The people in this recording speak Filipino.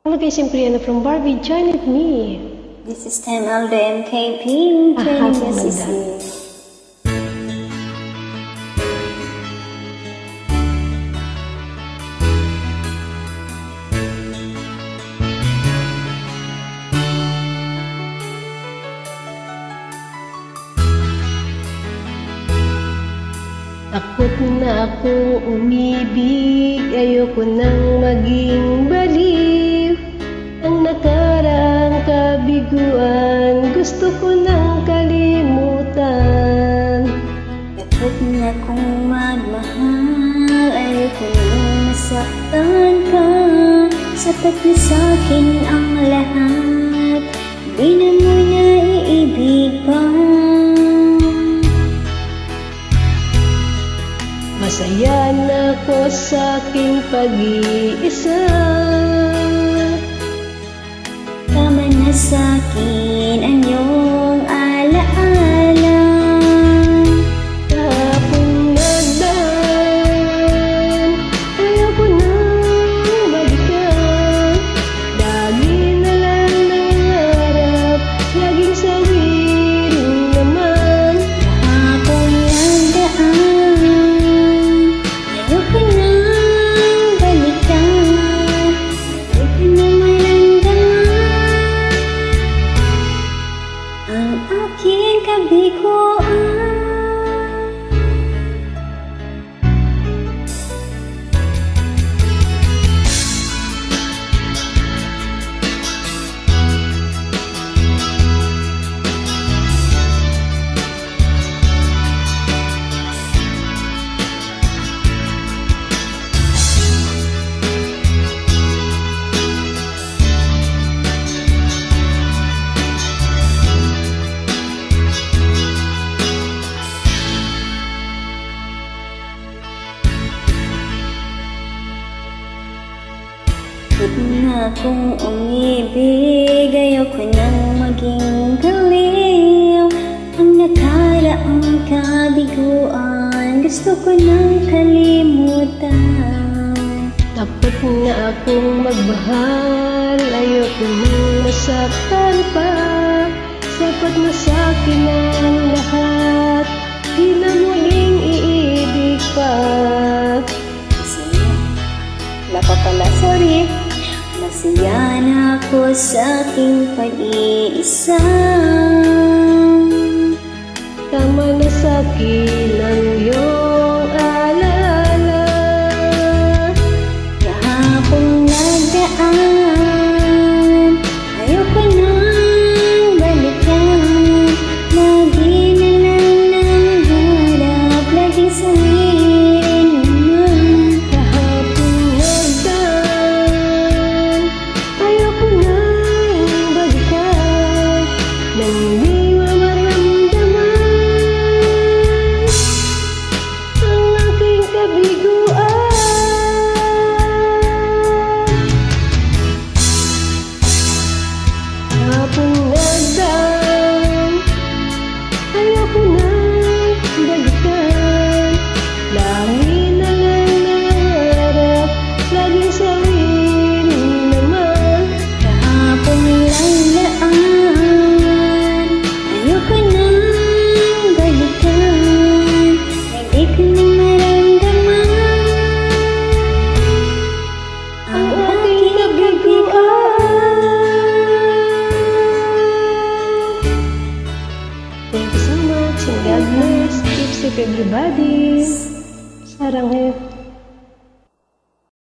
Hello guys, I'm Brianna from Barbie. Join with me. This is Time Aldo MKP training assistant. Takot na akong umibig, ayoko nang maging baliw. Ang nakaraang kabiguan, gusto ko nang kalimutan. Takot na akong magmahal, ayoko nang masaktan ka. Sapat na sa'kin ang lahat, di na mo niya iibig pa. Masaya na ako sa aking pag-iisa. Tama na sa'kin ang iyong alaala. Kahapon nagdaan, ayoko nang balikan. Lagi na lang nangarap, laging sawin naman. Kahapon nagdaan, ayoko nang balikan. Ayoko na maramdaman ang aking kabiguan. Takot na akong umibig, ayoko nang maging galiw. Ang nakaraang kabiguan, gusto ko nang kalimutan. Takot na akong magmahal, ayoko nang masaktan pa. Sapat na sa'kin ang lahat, di na muling iibig pa. Wala pa pala, sorry. Masaya na ako sa aking pag-iisa. Tama na sa'kin ang iyong alaala. Kahapon nagdaan, ayoko nang balikan. Lagi na lang nangarap, laging sabihin naman. Kahapon nagdaan, ayoko nang balikan. Nang di mamaramdaman ang aking kabiguan. Kahapon nagdaan, ayoko nang balikan. Lagi na lang nangarap, laging sawin naman. Kahapon lang laan, ayoko nang balikan. Hindi ko na maramdaman ang aking kabiguan. Thank you so much and God bless. Keep safe everybody. Sarang